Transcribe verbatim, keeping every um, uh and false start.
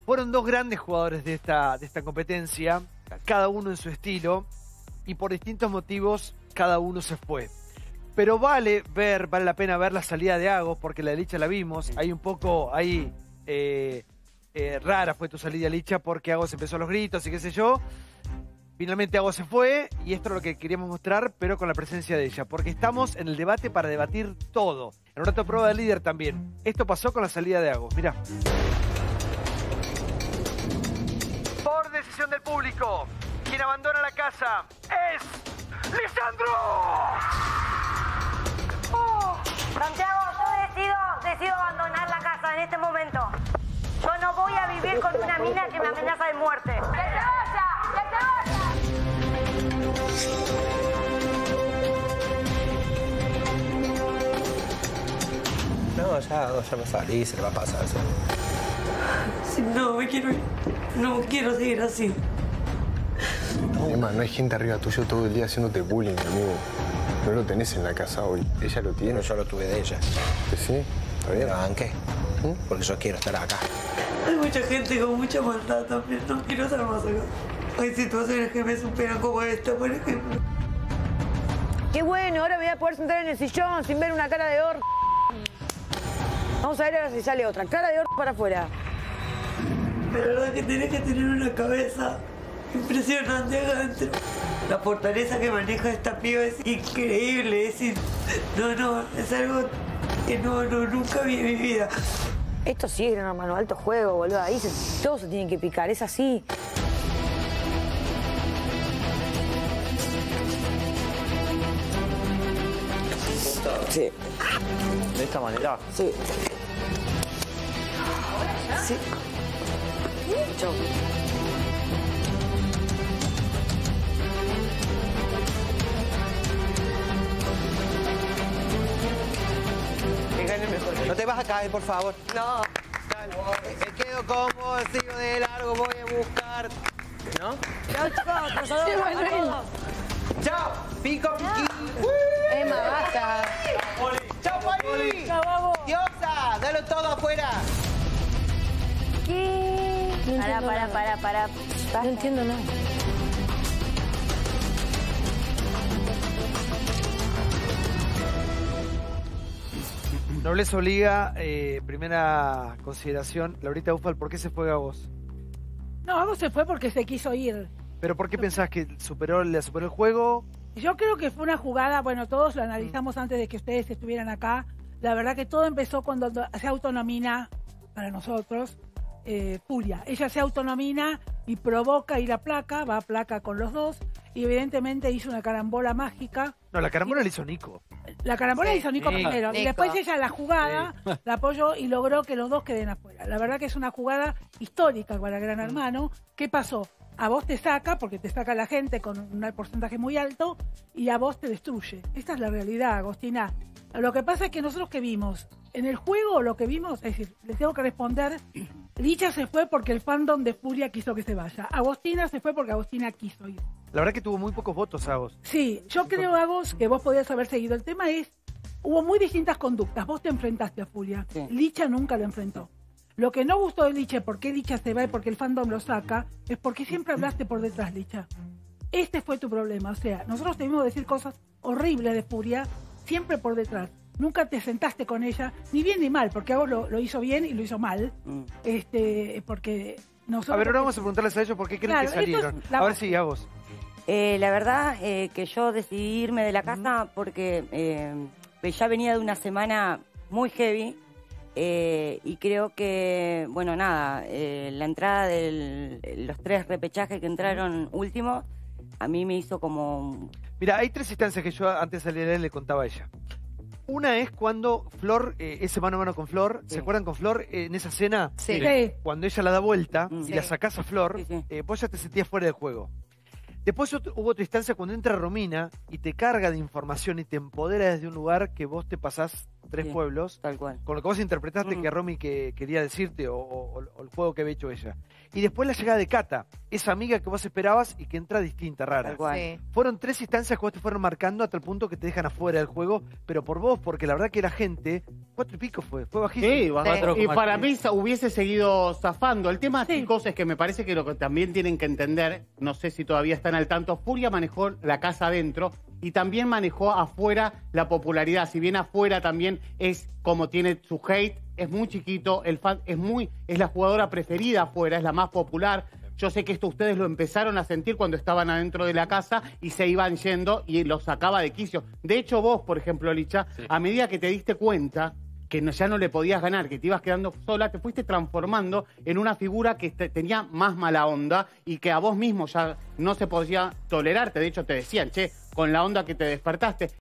Fueron dos grandes jugadores de esta, de esta competencia, cada uno en su estilo, y por distintos motivos cada uno se fue. Pero vale ver, vale la pena ver la salida de Agos, porque la de Licha la vimos. Hay un poco ahí eh, eh, rara fue tu salida, Licha, porque Agos empezó a los gritos y qué sé yo. Finalmente Agos se fue, y esto es lo que queríamos mostrar, pero con la presencia de ella, porque estamos en el debate para debatir todo. En un rato prueba de líder también. Esto pasó con la salida de Agos, mirá. Por decisión del público, quien abandona la casa es Lisandro. Oh, Santiago, yo decido, decido abandonar la casa en este momento. Yo no voy a vivir con una mina que me amenaza de muerte. ¡Que se vaya! ¡Que se vaya! No, ya, ya me salí, se le va a pasar. ¿Sí? Sí, no, me quiero ir. No quiero seguir así. No, Emma, no hay gente arriba tuyo todo el día haciéndote bullying, amigo. No lo tenés en la casa hoy. Ella lo tiene. No, yo lo tuve de ella. ¿Que sí? ¿Está bien? La banqué. ¿Mm? Porque yo quiero estar acá. Hay mucha gente con mucha maldad también. No quiero estar más acá. Hay situaciones que me superan como esta, por ejemplo. Qué bueno, ahora me voy a poder sentar en el sillón sin ver una cara de orto. Vamos a ver ahora si sale otra. Cara de orto para afuera. Pero la verdad que tenés que tener una cabeza impresionante acá adentro. La fortaleza que maneja esta piba es increíble. Es in... No, no, es algo que no, no, nunca vi en mi vida. Esto sí es Gran Hermano, alto juego, boludo. Ahí se, todos se tienen que picar, es así. Sí. ¿De esta manera? Sí. Sí. Chau. Que gane mejor. No te vas a caer, por favor. No. Me quedo cómodo, sigo de largo, voy a buscar. ¿No? Chau, chicos, pasador. Chao, pico, piquín. Emma, basta. Chao, Poli. Chau, vamos. Diosa, dalo todo afuera. ¿Qué? No Pará, pará, nada. pará, pará. No entiendo nada. Nobleza obliga, eh, primera consideración. Laurita Ufal, ¿por qué se fue Agos? No, Agos se fue porque se quiso ir. ¿Pero por qué pensás que superó, le superó el juego? Yo creo que fue una jugada, bueno, todos lo analizamos antes de que ustedes estuvieran acá. La verdad que todo empezó cuando se autonomina, para nosotros, eh, Furia. Ella se autonomina y provoca ir a Placa, va a Placa con los dos, y evidentemente hizo una carambola mágica. No, la carambola la hizo Nico. La carambola Sí, la hizo Nico Nico. primero, y Nico. después ella la jugada, la apoyó y logró que los dos queden afuera. La verdad que es una jugada histórica para Gran Hermano. ¿Qué pasó? A vos te saca, porque te saca la gente con un porcentaje muy alto, y a vos te destruye. Esta es la realidad, Agostina. Lo que pasa es que nosotros que vimos, en el juego lo que vimos, es decir, les tengo que responder, Licha se fue porque el fandom de Furia quiso que se vaya. Agostina se fue porque Agostina quiso ir. La verdad que tuvo muy pocos votos, Agos. Sí, yo creo, Agos, que vos podías haber seguido. El tema es, hubo muy distintas conductas. Vos te enfrentaste a Furia. Sí. Licha nunca lo enfrentó. Lo que no gustó de Licha, por qué Licha se va y por qué el fandom lo saca, es porque siempre hablaste por detrás, Licha. Este fue tu problema. O sea, nosotros tuvimos que decir cosas horribles de Furia, siempre por detrás. Nunca te sentaste con ella, ni bien ni mal, porque Agos lo, lo hizo bien y lo hizo mal. Mm. Este, porque nosotros... A ver, ahora vamos a preguntarles a ellos por qué creen Claro, que salieron. esto es la- A ver si, Agos. Eh, la verdad eh, que yo decidí irme de la casa porque eh, ya venía de una semana muy heavy eh, y creo que, bueno, nada, eh, la entrada de los tres repechajes que entraron últimos a mí me hizo como... Mira, hay tres instancias que yo antes de salir a él le contaba a ella. Una es cuando Flor, eh, ese mano a mano con Flor, Sí. ¿se acuerdan con Flor eh, en esa escena? Sí. Sí. Cuando ella la da vuelta Mm. y Sí. la sacás a Flor, Sí, sí. eh, vos ya te sentías fuera del juego. Después ot- hubo otra instancia cuando entra Romina y te carga de información y te empodera desde un lugar que vos te pasás tres Sí, pueblos, tal cual. con lo que vos interpretaste Mm. que Romy que quería decirte o, o- o el juego que había hecho ella. Y después la llegada de Cata, esa amiga que vos esperabas y que entra distinta, rara. Tal cual. Sí. Fueron tres instancias que vos te fueron marcando hasta el punto que te dejan afuera del juego, pero por vos, porque la verdad que la gente, cuatro y pico fue, fue bajísimo. Sí, Cuatro y coma para tres. mí hubiese seguido zafando. El tema, Sí. chicos, es que me parece que lo que también tienen que entender, no sé si todavía están al tanto, Furia manejó la casa adentro y también manejó afuera la popularidad. Si bien afuera también es como tiene su hate, es muy chiquito, el fan es muy, es la jugadora preferida afuera, es la más popular. Yo sé que esto ustedes lo empezaron a sentir cuando estaban adentro de la casa y se iban yendo y los sacaba de quicio. De hecho, vos, por ejemplo, Licha, Sí. a medida que te diste cuenta que no- ya no le podías ganar, que te ibas quedando sola, te fuiste transformando en una figura que te- tenía más mala onda y que a vos mismo ya no se podía tolerarte. De hecho, te decían, che, con la onda que te despertaste.